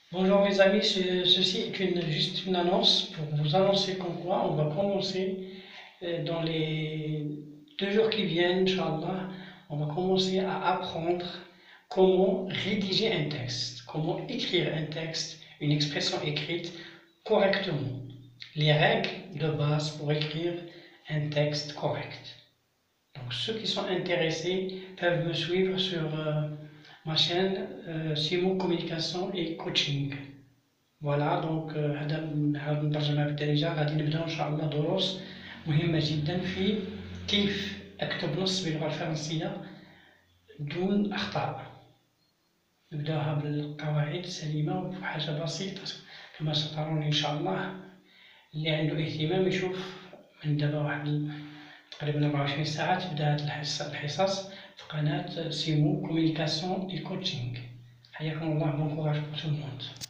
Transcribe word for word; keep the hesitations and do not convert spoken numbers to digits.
Bonjour mes amis, ce, ceci est une, juste une annonce pour vous annoncer qu'en quoi on va commencer euh, dans les deux jours qui viennent, Inch'Allah, on va commencer à apprendre comment rédiger un texte, comment écrire un texte, une expression écrite correctement. Les règles de base pour écrire un texte correct. Donc ceux qui sont intéressés peuvent me suivre sur euh, ma chaîne euh, Simo Communication et Coaching. فوالا دونك هذا نحاول نترجمها بالدارجة. غادي نبداو ان شاء الله دروس مهمة جدا في كيف اكتب نص باللغة الفرنسية دون اخطاء. نبداوها بالقواعد السليمة وحاجة بسيطة كما سترون ان شاء الله. اللي عنده اهتمام يشوف من دابا واحد تقريبا أربعة وعشرين ساعة تبدا هاد الحصص في قناة سيمو كوميونيكاسيون اي كوتشينغ. حياكم الله، بون كوراج بور تو الموند.